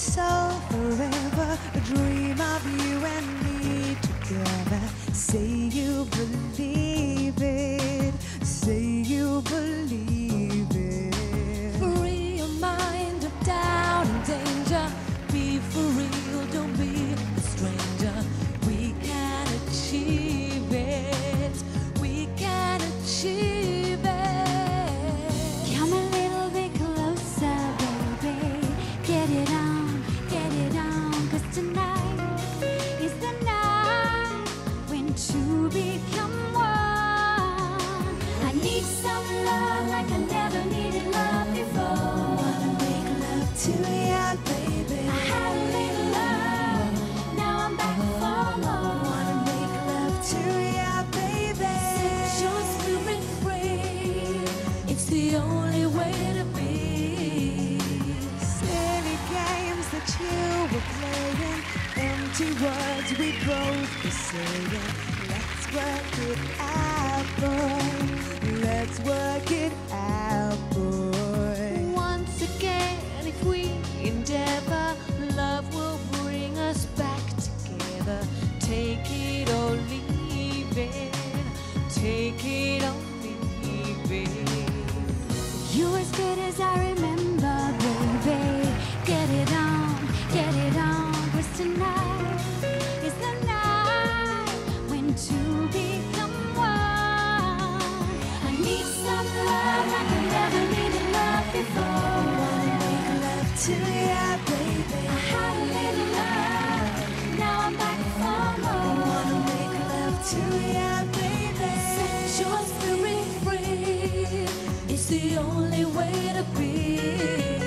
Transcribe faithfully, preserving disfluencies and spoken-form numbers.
soul forever, a dream of you and me together. Say you believe it, say you believe it. Free your mind of doubt and danger. Be for real, don't be a stranger. We can achieve it, we can achieve it. Come a little bit closer, baby. Get it on, get it on. 'Cause tonight is the night when two become one. I need some love like I never needed love before. Wanna make love to ya, baby. I had a little love, now I'm back for more. Wanna make love to ya, baby. Set your spirit free, it's the only way to be. Silly games that you were playing, empty words we both were saying. Let's work it out, boy. Let's work it out, boy. Once again, if we endeavor, love will bring us back together. Take it or leave it, take it or leave it. You're as good as I remember, baby. Get it on, get it on. 'Cause tonight is the night when two become one. I need some love like I never needed love before. Wanna make love to ya, baby. I had a little love, now I'm back for more. Wanna make love to ya, baby. Set your spirit free, it's the only way to be.